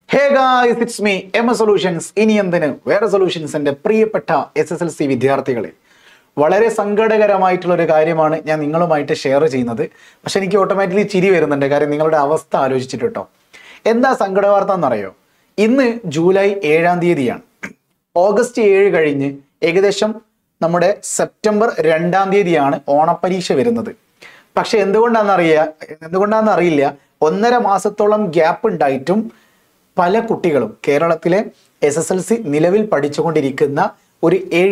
Hey guys, it's me, MS Solutions. ഇനി എന്തിന് വേറെ സൊല്യൂഷൻസിന്റെ പ്രിയപ്പെട്ട SSLC വിദ്യാർത്ഥികളെ, വളരെ സങ്കടകരമായിട്ടുള്ള ഒരു കാര്യമാണ് ഞാൻ നിങ്ങളുമായിട്ട് ഷെയർ ചെയ്യുന്നത്. പക്ഷെ എനിക്ക് ഓട്ടോമാറ്റിക്കലി ചിരി വരുന്നുണ്ട്, കാര്യം നിങ്ങളുടെ അവസ്ഥ ആലോചിച്ചിട്ട് കേട്ടോ. എന്താ സങ്കട വാർത്ത എന്നറിയോ? ഇന്ന് ജൂലൈ 7-ാം തീയതിയാണ്. ഓഗസ്റ്റ് 7 കഴിഞ്ഞ് ഏകദേശം നമ്മുടെ സെപ്റ്റംബർ 2-ാം തീയതിയാണ് ഓണപ്പരീക്ഷ വരുന്നത്. പക്ഷെ എന്തുകൊണ്ടാണെന്നറിയില്ല, 1.5 മാസത്തോളം ഗ്യാപ്പ് ഉണ്ടായിട്ടും പല കുട്ടികളും കേരളത്തിലെ SSLC നിലവിൽ പഠിച്ചുകൊണ്ടിരിക്കുന്ന ഒരു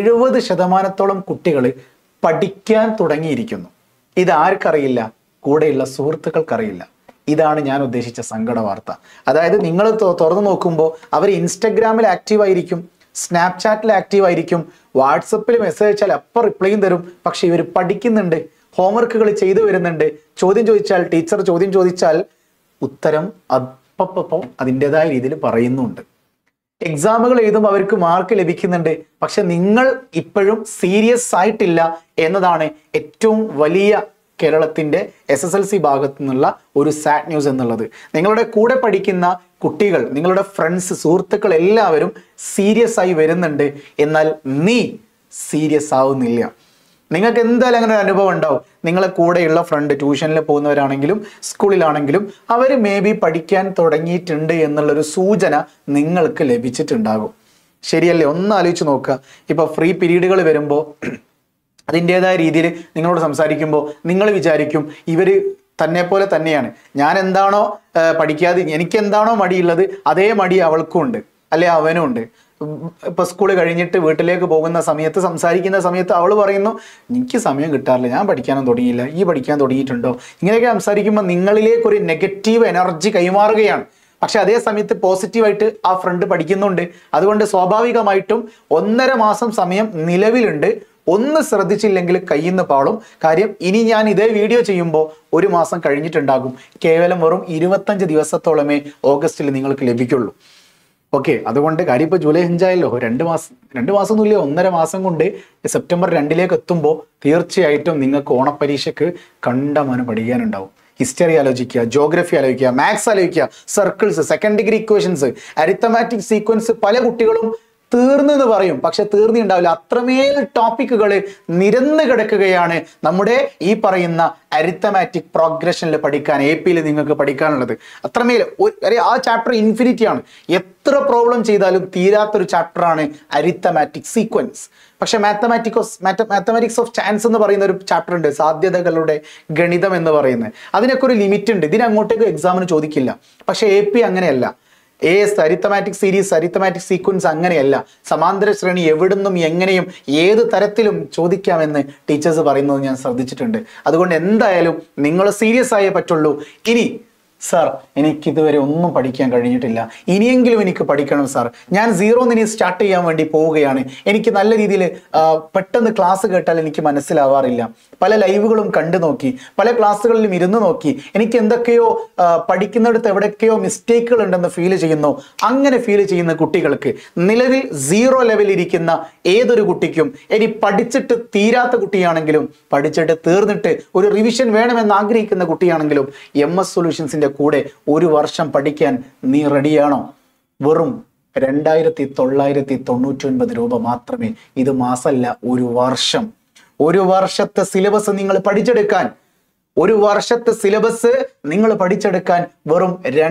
70% കുട്ടികൾ പഠിക്കാൻ തുടങ്ങിയിരിക്കുന്നു. ഇത് ആർക്കറിയില്ല? കൂടെയുള്ള സുഹൃത്തുക്കൾക്കറിയില്ല. ഇതാണ് ഞാൻ ഉദ്ദേശിച്ച സങ്കട വാർത്ത. അതായത് നിങ്ങൾ തുറന്നു നോക്കുമ്പോൾ അവർ ഇൻസ്റ്റഗ്രാമിൽ ആക്റ്റീവ് ആയിരിക്കും, സ്നാപ്ചാറ്റിൽ ആക്റ്റീവ് ആയിരിക്കും, വാട്സപ്പിൽ മെസ്സേജ് അയച്ചാൽ അപ്പം റിപ്ലൈയും തരും. പക്ഷെ ഇവർ പഠിക്കുന്നുണ്ട്, ഹോംവർക്കുകൾ ചെയ്തു വരുന്നുണ്ട്. ടീച്ചർ ചോദ്യം ചോദിച്ചാൽ ഉത്തരം അപ്പം അതിൻ്റെതായ രീതിയിൽ പറയുന്നുണ്ട്. എക്സാമുകൾ എഴുതുമ്പോൾ അവർക്ക് മാർക്ക് ലഭിക്കുന്നുണ്ട്. പക്ഷെ നിങ്ങൾ ഇപ്പോഴും സീരിയസ് ആയിട്ടില്ല എന്നതാണ് ഏറ്റവും വലിയ കേരളത്തിൻ്റെ SSLC ഭാഗത്തു നിന്നുള്ള ഒരു സാഡ് ന്യൂസ് എന്നുള്ളത്. നിങ്ങളുടെ കൂടെ പഠിക്കുന്ന കുട്ടികൾ, നിങ്ങളുടെ ഫ്രണ്ട്സ്, സുഹൃത്തുക്കൾ എല്ലാവരും സീരിയസ് ആയി വരുന്നുണ്ട്. എന്നാൽ നീ സീരിയസ് ആവുന്നില്ല. നിങ്ങൾക്ക് എന്തായാലും അങ്ങനെ ഒരു അനുഭവം ഉണ്ടാവും. നിങ്ങളെ കൂടെയുള്ള ഫ്രണ്ട്, ട്യൂഷനിൽ പോകുന്നവരാണെങ്കിലും സ്കൂളിലാണെങ്കിലും, അവർ മേ ബി പഠിക്കാൻ തുടങ്ങിയിട്ടുണ്ട് എന്നുള്ളൊരു സൂചന നിങ്ങൾക്ക് ലഭിച്ചിട്ടുണ്ടാകും. ശരിയല്ലേ? ഒന്ന് ആലോചിച്ച് നോക്കുക. ഇപ്പോൾ ഫ്രീ പീരീഡുകൾ വരുമ്പോൾ അതിൻ്റെതായ രീതിയിൽ നിങ്ങളോട് സംസാരിക്കുമ്പോൾ നിങ്ങൾ വിചാരിക്കും ഇവർ തന്നെ പോലെ തന്നെയാണ്. ഞാൻ എന്താണോ പഠിക്കാതെ എനിക്കെന്താണോ മടിയുള്ളത് അതേ മടി അവൾക്കും ഉണ്ട്, അല്ലെ അവനും ഉണ്ട്. ഇപ്പൊ സ്കൂൾ കഴിഞ്ഞിട്ട് വീട്ടിലേക്ക് പോകുന്ന സമയത്ത്, സംസാരിക്കുന്ന സമയത്ത് അവൾ പറയുന്നു എനിക്ക് സമയം കിട്ടാറില്ല, ഞാൻ പഠിക്കാനും തുടങ്ങിയില്ല, ഈ പഠിക്കാൻ തുടങ്ങിയിട്ടുണ്ടോ? ഇങ്ങനെയൊക്കെ സംസാരിക്കുമ്പോൾ നിങ്ങളിലേക്ക് ഒരു നെഗറ്റീവ് എനർജി കൈമാറുകയാണ്. പക്ഷെ അതേ സമയത്ത് പോസിറ്റീവായിട്ട് ആ ഫ്രണ്ട് പഠിക്കുന്നുണ്ട്. അതുകൊണ്ട് സ്വാഭാവികമായിട്ടും 1.5 മാസം സമയം നിലവിലുണ്ട്. ഒന്ന് ശ്രദ്ധിച്ചില്ലെങ്കിൽ കയ്യിൽ നിന്ന് പാളും. കാര്യം ഇനി ഞാൻ ഇതേ വീഡിയോ ചെയ്യുമ്പോൾ 1 മാസം കഴിഞ്ഞിട്ടുണ്ടാകും. കേവലം വെറും 25 ദിവസത്തോളമേ ഓഗസ്റ്റിൽ നിങ്ങൾക്ക് ലഭിക്കുള്ളൂ. ഓക്കെ, അതുകൊണ്ട് കാര്യം ഇപ്പോൾ ജൂലൈ 5 ആയല്ലോ. 2 മാസമൊന്നുമില്ല, 1.5 മാസം കൊണ്ട് സെപ്റ്റംബർ 2 എത്തുമ്പോൾ തീർച്ചയായിട്ടും നിങ്ങൾക്ക് ഓണപ്പരീക്ഷയ്ക്ക് കണ്ടമാനം പഠിക്കാനുണ്ടാവും. ഹിസ്റ്ററി ആലോചിക്കുക, ജോഗ്രഫി ആലോചിക്കുക, മാത്സ് ആലോചിക്കുക, circles, second degree equations, arithmetic sequence. പല കുട്ടികളും തീർന്നെന്ന് പറയും, പക്ഷെ തീർന്നുണ്ടാവില്ല. അത്രമേൽ ടോപ്പിക്കുകൾ നിരന്ന് കിടക്കുകയാണ് നമ്മുടെ ഈ പറയുന്ന അരിത്തമാറ്റിക് പ്രോഗ്രഷനിൽ പഠിക്കാൻ, AP നിങ്ങൾക്ക് പഠിക്കാനുള്ളത്. അത്രമേൽ ആ ചാപ്റ്റർ ഇൻഫിനിറ്റി ആണ്. എത്ര പ്രോബ്ലം ചെയ്താലും തീരാത്തൊരു ചാപ്റ്ററാണ് അരിത്തമാറ്റിക് സീക്വൻസ്. പക്ഷെ മാത്തമാറ്റിക്സ് ഓഫ് ചാൻസ് എന്ന് പറയുന്ന ഒരു ചാപ്റ്റർ ഉണ്ട്, സാധ്യതകളുടെ ഗണിതം എന്ന് പറയുന്നത്. അതിനൊക്കെ ഒരു ലിമിറ്റ് ഉണ്ട്. ഇതിനങ്ങോട്ടേക്ക് എക്സാമിന് ചോദിക്കില്ല. പക്ഷെ AP അങ്ങനെയല്ല. അരിത്തമാറ്റിക് സീരീസ്, അരിത്തമാറ്റിക് സീക്വൻസ് അങ്ങനെയല്ല. സമാന്തര ശ്രേണി എവിടുന്നും എങ്ങനെയും ഏത് തരത്തിലും ചോദിക്കാമെന്ന് ടീച്ചേഴ്സ് പറയുന്നത് ഞാൻ ശ്രദ്ധിച്ചിട്ടുണ്ട്. അതുകൊണ്ട് എന്തായാലും നിങ്ങൾ സീരിയസ് ആയേ പറ്റുള്ളൂ. ഇനി സാർ എനിക്കിതുവരെ ഒന്നും പഠിക്കാൻ കഴിഞ്ഞിട്ടില്ല, ഇനിയെങ്കിലും എനിക്ക് പഠിക്കണം സാർ, ഞാൻ 0 ഇനി സ്റ്റാർട്ട് ചെയ്യാൻ വേണ്ടി പോവുകയാണ്, എനിക്ക് നല്ല രീതിയിൽ പെട്ടെന്ന് ക്ലാസ് കേട്ടാൽ എനിക്ക് മനസ്സിലാവാറില്ല, പല ലൈവുകളും കണ്ടു നോക്കി, പല ക്ലാസ്സുകളിലും ഇരുന്ന് നോക്കി, എനിക്ക് എന്തൊക്കെയോ പഠിക്കുന്നിടത്ത് എവിടെയൊക്കെയോ മിസ്റ്റേക്കുകൾ ഉണ്ടെന്ന് ഫീൽ ചെയ്യുന്നു. അങ്ങനെ ഫീൽ ചെയ്യുന്ന കുട്ടികൾക്ക്, നിലവിൽ 0 ലെവലിൽ ഇരിക്കുന്ന ഏതൊരു കുട്ടിക്കും, ഇനി പഠിച്ചിട്ട് തീരാത്ത കുട്ടിയാണെങ്കിലും, പഠിച്ചിട്ട് തീർന്നിട്ട് ഒരു റിവിഷൻ വേണമെന്ന് ആഗ്രഹിക്കുന്ന കുട്ടിയാണെങ്കിലും, MS സൊല്യൂഷൻസിന്റെ കൂടെ 1 വർഷം പഠിക്കാൻ നീ റെഡിയാണോ? വെറും 2,999 രൂപ മാത്രമേ. ഇത് മാസമല്ല, 1 വർഷം. 1 വർഷത്തെ സിലബസ് നിങ്ങൾ പഠിച്ചെടുക്കാൻ, 1 വർഷത്തെ സിലബസ് നിങ്ങൾ പഠിച്ചെടുക്കാൻ വെറും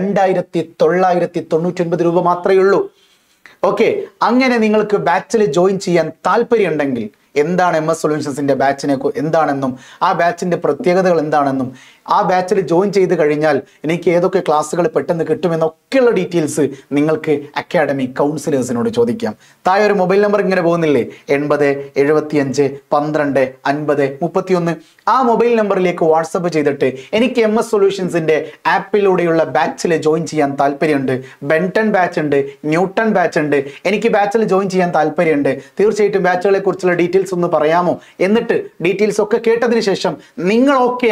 2,999 രൂപ മാത്രമേ ഉള്ളൂ. ഓക്കെ, അങ്ങനെ നിങ്ങൾക്ക് ബാച്ചിൽ ജോയിൻ ചെയ്യാൻ താല്പര്യം ഉണ്ടെങ്കിൽ, എന്താണ് MS സൊല്യൂഷൻസിന്റെ ബാച്ചിനെ എന്താണെന്നും ആ ബാച്ചിന്റെ പ്രത്യേകതകൾ എന്താണെന്നും, ആ ബാച്ചിൽ ജോയിൻ ചെയ്ത് കഴിഞ്ഞാൽ എനിക്ക് ഏതൊക്കെ ക്ലാസ്സുകൾ പെട്ടെന്ന് കിട്ടുമെന്നൊക്കെയുള്ള ഡീറ്റെയിൽസ് നിങ്ങൾക്ക് അക്കാഡമി കൗൺസിലേഴ്സിനോട് ചോദിക്കാം. താഴെ ഒരു മൊബൈൽ നമ്പർ ഇങ്ങനെ പോകുന്നില്ലേ, 80 75 12 50 31. ആ മൊബൈൽ നമ്പറിലേക്ക് വാട്സപ്പ് ചെയ്തിട്ട് എനിക്ക് MS സൊല്യൂഷൻസിന്റെ ആപ്പിലൂടെയുള്ള ബാച്ചിൽ ജോയിൻ ചെയ്യാൻ താല്പര്യമുണ്ട്, ബെൻടൺ ബാച്ച് ഉണ്ട്, ന്യൂട്ടൺ ബാച്ച് ഉണ്ട്, എനിക്ക് ബാച്ചിൽ ജോയിൻ ചെയ്യാൻ താല്പര്യമുണ്ട്, തീർച്ചയായിട്ടും ബാച്ചുകളെ കുറിച്ചുള്ള ഡീറ്റെയിൽസ് ഒന്ന് പറയാമോ? എന്നിട്ട് ഡീറ്റെയിൽസ് ഒക്കെ കേട്ടതിന് ശേഷം നിങ്ങൾ ഓക്കെ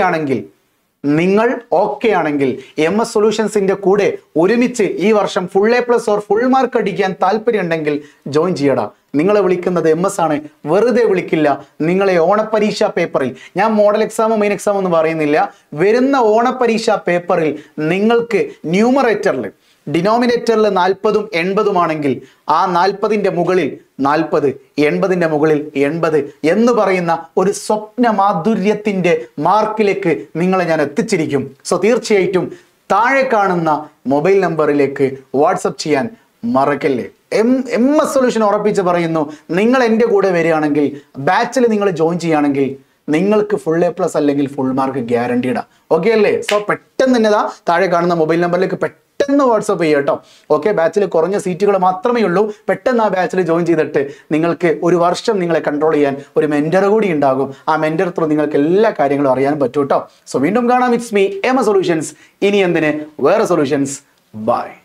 ആണെങ്കിൽ MS സൊല്യൂഷൻസിന്റെ കൂടെ ഒരുമിച്ച് ഈ വർഷം full A+ or full mark അടിക്കാൻ താല്പര്യം ഉണ്ടെങ്കിൽ ജോയിൻ ചെയ്യടാ. നിങ്ങളെ വിളിക്കുന്നത് MS ആണ്, വെറുതെ വിളിക്കില്ല. നിങ്ങളെ ഓണപ്പരീക്ഷാ പേപ്പറിൽ, ഞാൻ മോഡൽ എക്സാമോ മെയിൻ എക്സാമോ ഒന്നും പറയുന്നില്ല, വരുന്ന ഓണപ്പരീക്ഷാ പേപ്പറിൽ നിങ്ങൾക്ക് ന്യൂമറേറ്ററിൽ ഡിനോമിനേറ്ററിൽ 40ഉം 80ഉം ആണെങ്കിൽ ആ 40ന്റെ മുകളിൽ 40, 80ന്റെ മുകളിൽ 80 എന്ന് പറയുന്ന ഒരു സ്വപ്ന മാധുര്യത്തിന്റെ മാർക്കിലേക്ക് നിങ്ങളെ ഞാൻ എത്തിച്ചിരിക്കും. സോ തീർച്ചയായിട്ടും താഴെ കാണുന്ന മൊബൈൽ നമ്പറിലേക്ക് വാട്സപ്പ് ചെയ്യാൻ മറക്കല്ലേ. MS സൊല്യൂഷൻ ഉറപ്പിച്ച് പറയുന്നു, നിങ്ങൾ എൻ്റെ കൂടെ വരികയാണെങ്കിൽ, ബാച്ചിൽ നിങ്ങൾ ജോയിൻ ചെയ്യുകയാണെങ്കിൽ നിങ്ങൾക്ക് ഫുൾ A+ അല്ലെങ്കിൽ ഫുൾ മാർക്ക് ഗ്യാരണ്ടീഡാ. ഓക്കെ അല്ലേ? സോ പെട്ടെന്ന് തന്നെ താഴെ കാണുന്ന മൊബൈൽ നമ്പറിലേക്ക് പെട്ടെന്ന് വാട്സപ്പ് ചെയ്യുക കേട്ടോ. ഓക്കെ, ബാച്ചിൽ കുറഞ്ഞ സീറ്റുകൾ മാത്രമേ ഉള്ളൂ. പെട്ടെന്ന് ആ ബാച്ചിൽ ജോയിൻ ചെയ്തിട്ട് നിങ്ങൾക്ക് ഒരു വർഷം നിങ്ങളെ കൺട്രോൾ ചെയ്യാൻ ഒരു മെന്റർ കൂടി ഉണ്ടാകും. ആ മെന്റർ ത്രൂ നിങ്ങൾക്ക് എല്ലാ കാര്യങ്ങളും അറിയാൻ പറ്റും കേട്ടോ. സോ വീണ്ടും കാണാം. It's me MS solutions. ഇനി എന്തിന് വേറെ സൊല്യൂഷൻസ്. ബൈ.